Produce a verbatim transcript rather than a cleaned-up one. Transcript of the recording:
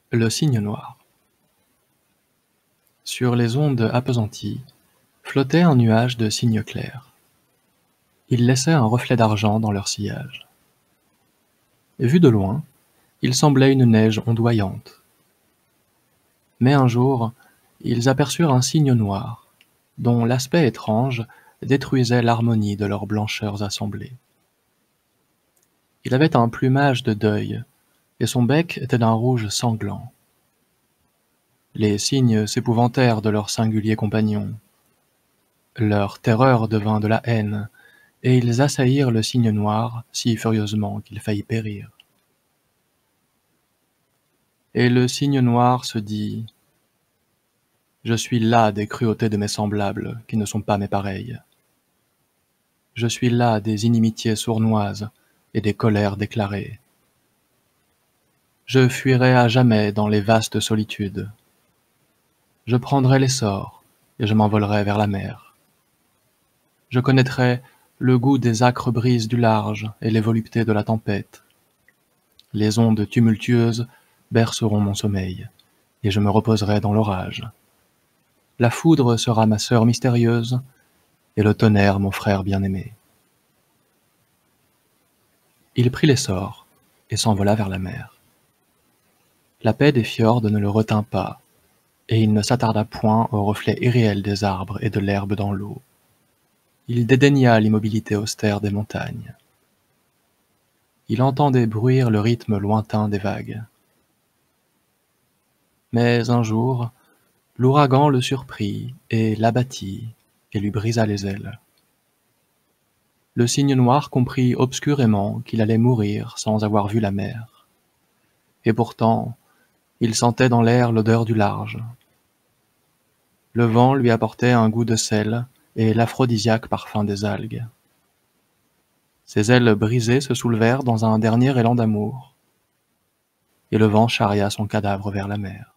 Le cygne noir. Sur les ondes appesanties, flottait un nuage de cygnes clairs. Ils laissaient un reflet d'argent dans leur sillage. Et vu de loin, il semblait une neige ondoyante. Mais un jour, ils aperçurent un cygne noir, dont l'aspect étrange détruisait l'harmonie de leurs blancheurs assemblées. Il avait un plumage de deuil, et son bec était d'un rouge sanglant. Les cygnes s'épouvantèrent de leur singulier compagnon. Leur terreur devint de la haine, et ils assaillirent le cygne noir si furieusement qu'il faillit périr. Et le cygne noir se dit « Je suis las des cruautés de mes semblables, qui ne sont pas mes pareils. Je suis las des inimitiés sournoises et des colères déclarées. Je fuirai à jamais dans les vastes solitudes. Je prendrai l'essor, et je m'envolerai vers la mer. Je connaîtrai le goût des âcres brises du large et les voluptés de la tempête. Les ondes tumultueuses berceront mon sommeil, et je me reposerai dans l'orage. La foudre sera ma sœur mystérieuse, et le tonnerre mon frère bien-aimé. » Il prit l'essor, et s'envola vers la mer. La paix des fjords ne le retint pas, et il ne s'attarda point au reflet irréel des arbres et de l'herbe dans l'eau. Il dédaigna l'immobilité austère des montagnes. Il entendait bruire le rythme lointain des vagues. Mais un jour, l'ouragan le surprit et l'abattit et lui brisa les ailes. Le cygne noir comprit obscurément qu'il allait mourir sans avoir vu la mer. Et pourtant, il sentait dans l'air l'odeur du large. Le vent lui apportait un goût de sel et l'aphrodisiaque parfum des algues. Ses ailes brisées se soulevèrent dans un dernier élan d'amour, et le vent charria son cadavre vers la mer.